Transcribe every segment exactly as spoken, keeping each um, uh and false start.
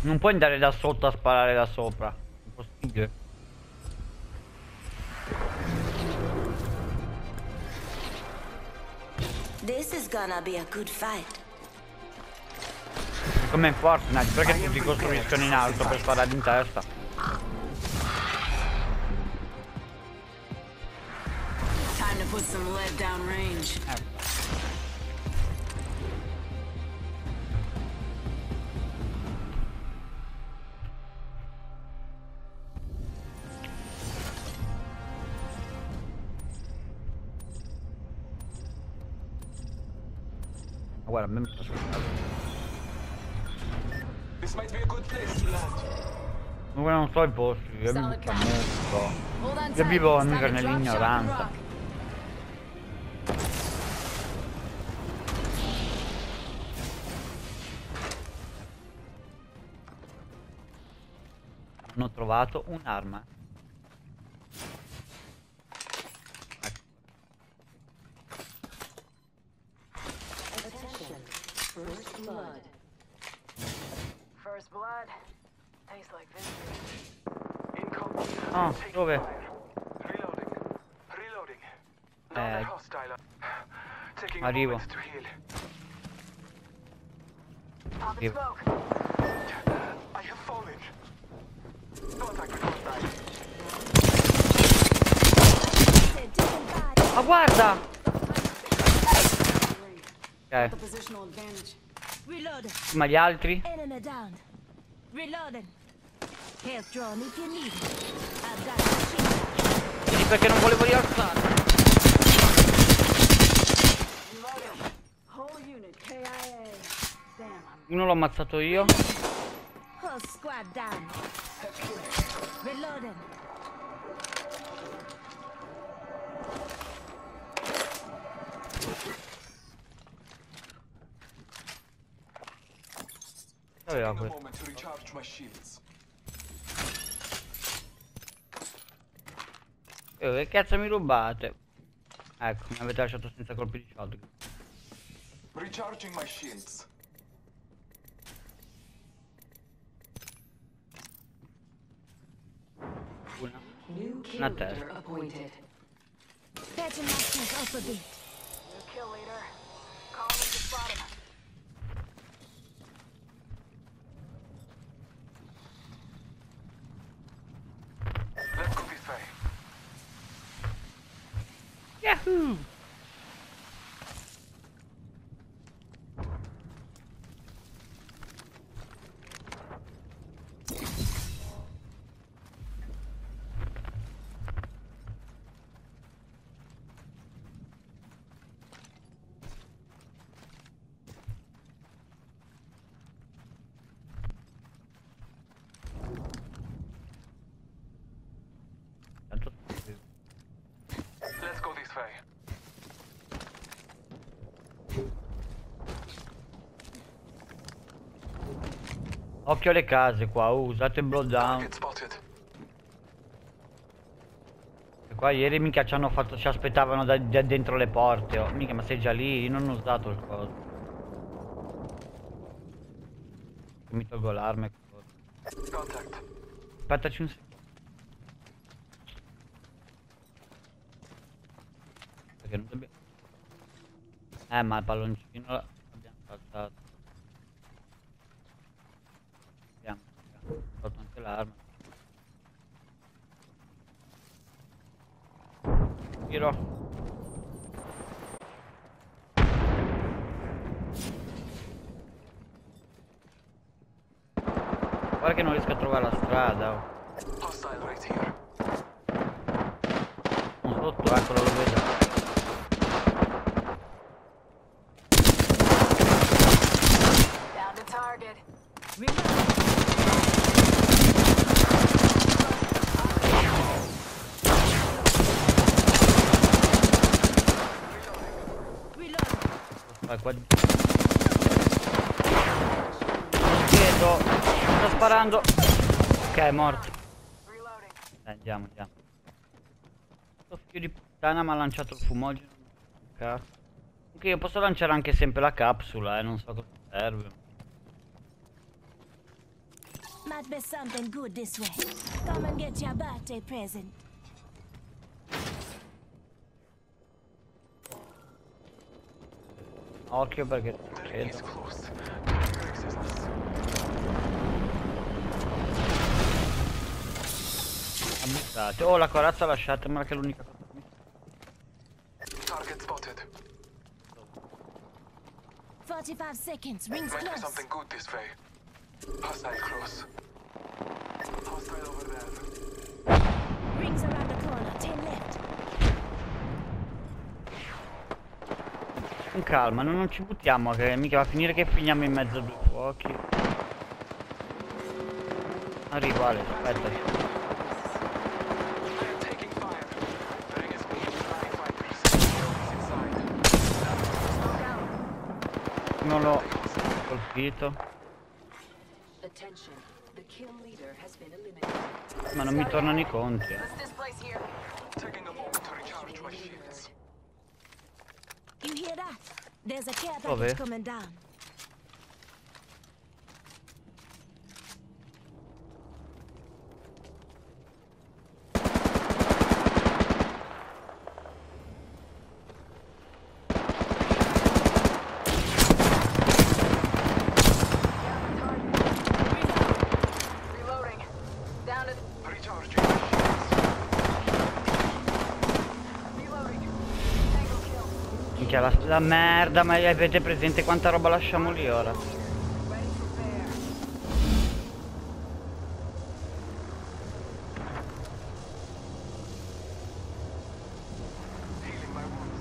Non puoi andare da sotto a sparare da sopra. Impossibile. This is gonna be a good fight. Come in Fortnite, perché tutti costruiscono in alto per sparare in testa? Time to put some lead down range. Eh. Guarda, a me mi sta ascoltando. Comunque non so i posti, io mi butta molto. Io vivo mica nell'ignoranza. Hanno trovato un'arma. First blood. First blood. Tastes like victory. Incoming. Oh, dove? Reloading. Reloading. Eh, Hostile. Taking a arrivo. moment to heal. Pop Arrivo. smoke. I have fallen. Contact with hostile. Ma guarda! Ok, Positional advantage. Reload. ma gli altri? Enemy down. Reloading. Health drone if you need it. I've got machine. Vedi perché non volevo rialzare? Reloading. Whole unit K I A. Damn. Uno l'ho ammazzato io. Whole squad down. Reloading. Aveva Taking a questo. moment to recharge my shields. Eh, che cazzo mi rubate? Ecco, mi avete lasciato senza colpi di shotgun. Recharging my shields. Una. New Una kill testa. leader appointed. Patch and masters also beat. New kill leader. Calling to spot him. Let's go this way. Yahoo! Tanto Let's go this way. occhio alle case qua, uh, usate il blowdown. Target spotted. E qua ieri mica ci hanno fatto, ci aspettavano da, da dentro le porte. Oh, mica, ma sei già lì, io non ho usato il coso. Mi tolgo l'arma e cosa. Contact. Aspettaci un secondo. Perché non dobbiamo... Eh, ma il palloncino l'abbiamo saltato. Abbiamo, abbiamo tolto anche l'arma. Tiro. Guarda che non riesco a trovare la strada. Oh. Hostile right here. Un sotto, eccolo, lo vedo. Down to target. Vai qua. Dietro. Sto sparando. Ok, è morto. Reloading. Dai, andiamo, andiamo. Sto figlio di puttana mi ha lanciato il fumogeno. Cazzo. Ok, io posso lanciare anche sempre la capsula, eh, non so cosa serve. Might be something good this way. Come and get your birthday present. Occhio perché The ring credo. is close. Your existence. Ammazzate. Oh, la corazza lasciatemela che è l'unica cosa che mi... Target spotted. forty-five seconds. Rings Might be close. something good this way. Hostile close. Hostile over there. Rings around the corner. Ten left. Con calma, noi non ci buttiamo, che mica va a finire che finiamo in mezzo a due fuochi. Arrivo Ale, aspetta. I am taking fire. The ring is moving to nine fighters. Inside. Non l'ho colpito. Attention. The kill leader has been eliminated. Ma non mi tornano i conti. eh. Let's displace here. Taking a moment to recharge my shields. You hear that? There's a care Dove? package coming down. Reloading. Down to Recharging my shields. reloading. Tango kill. Minchia la, la merda, ma avete presente quanta roba lasciamo lì ora? Ready for bear. Healing my wounds.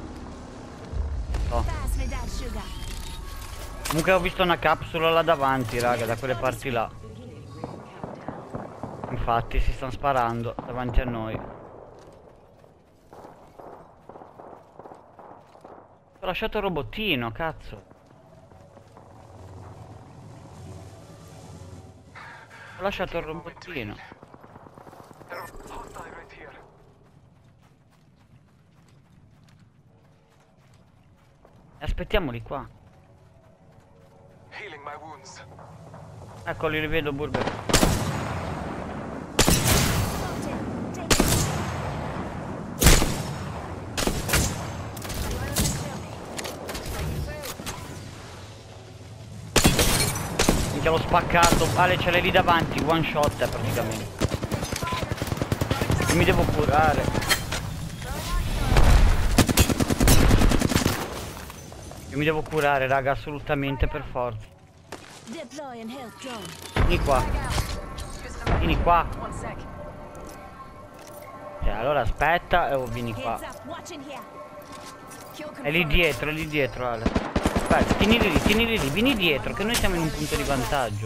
Fast without sugar. Comunque ho visto una capsula là davanti, raga, da quelle parti là. Infatti si stanno sparando davanti a noi. Ho lasciato il robottino, cazzo. Ho lasciato il robottino. There are hostile right here. Aspettiamoli qua. Healing my wounds. Ecco, li rivedo Burger. Spotted. Take it. Minchia l'ho spaccato. Ale, ce l'hai lì davanti, one shot eh, praticamente. Io mi devo curare. Io mi devo curare, raga, assolutamente per forza. Deploying health drone. Vieni qua, vieni qua. One sec. Cioè, allora aspetta e oh, vieni qua. Heads up. Watching here. Kill È lì confirmed. dietro, è lì dietro, Ale. Aspetta, tienili lì, tienili lì, vieni dietro, che noi siamo in un punto di vantaggio.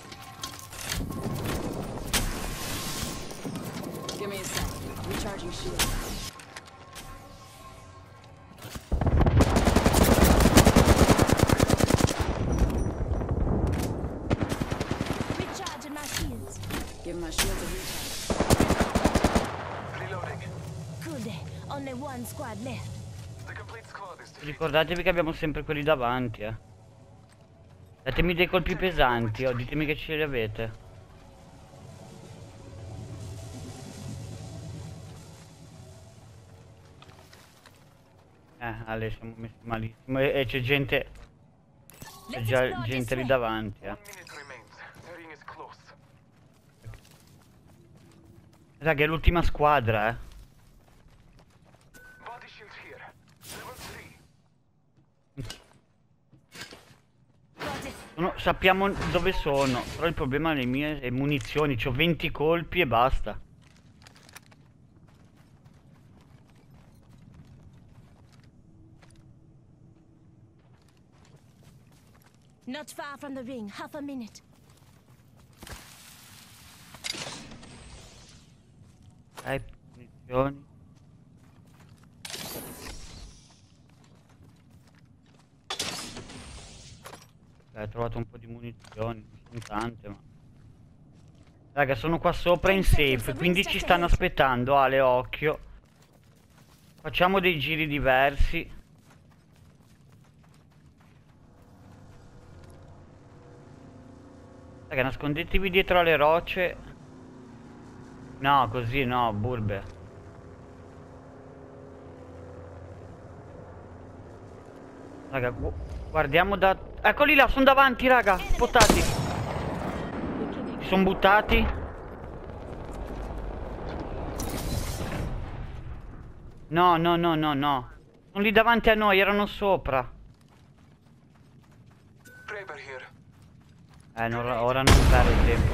Give me a sec. Recharging shield. Recharging my shields. Give my shield a recharge. Reloading. Good. Only one squad left. The complete squad is defeated. Ricordatevi che abbiamo sempre quelli davanti, eh. Datemi dei colpi pesanti, oh, ditemi che ce li avete. Eh, Ale, siamo messi malissimo. E, e c'è gente, c'è Let's già explore gente this lì way. davanti, eh. One minute remains. The ring is close. Raga, è l'ultima squadra, eh. Body shield here. Level three. Got it. Sono- sappiamo dove sono, però il problema le mie è munizioni, c'ho venti colpi e basta. Not far from the ring. Half a minute. Dai, munizioni. Dai, ho trovato un po' di munizioni, non sono tante, ma... Raga, sono qua sopra in safe, quindi ci stanno aspettando, Ale, occhio. Facciamo dei giri diversi. Raga, nascondetevi dietro alle rocce. No, così no, burbe. Raga, gu guardiamo da... Eccoli là, sono davanti, raga. Spottati. Si sono buttati. No, no, no, no, no. Sono lì davanti a noi, erano sopra. Draper here. Eh, non, ora non perdo tempo.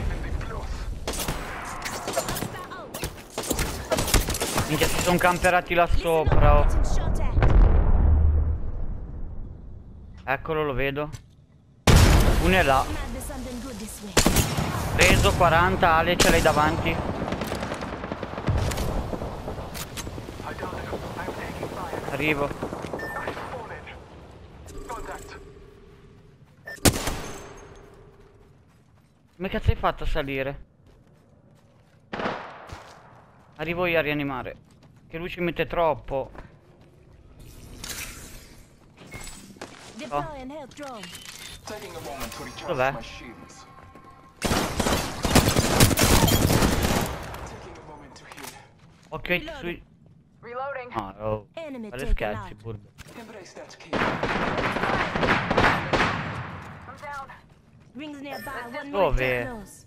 Minchia, si sono camperati là sopra. Oh. Eccolo, lo vedo. Uno è là. Preso quaranta, Ale, ce l'hai davanti. Arrivo. Come cazzo hai fatto a salire? Arrivo io a rianimare. Che lui ci mette troppo. Oh. Dov'è? Ok, sui... Reloading. Ah, oh. Fare scherzi, burbe. Embrace that key. I'm down. Rings nearby. One Dove? more get close.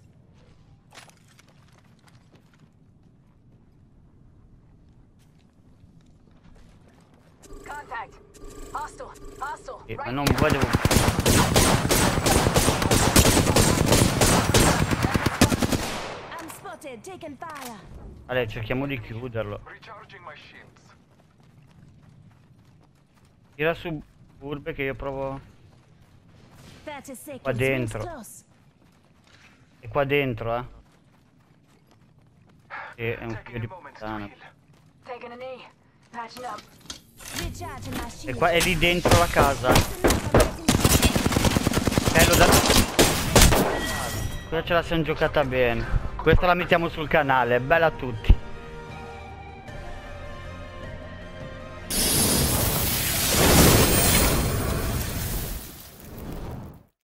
Contact. Hostile. Hostile. Eh, ma Right non here. volevo... I'm spotted. Taking fire. Ale, cerchiamo di chiuderlo. Recharging my shields. Tira su burbe che io provo... thirty seconds. Qua dentro. Rings close. È qua dentro, eh. Che è un figlio Taking di a moment to puttana. heal. Taking a knee. Patching up. Recharging my E shield. qua è lì dentro la casa. Eh, lo da... Questa ce la siamo giocata bene. Questa la mettiamo sul canale. Bella a tutti.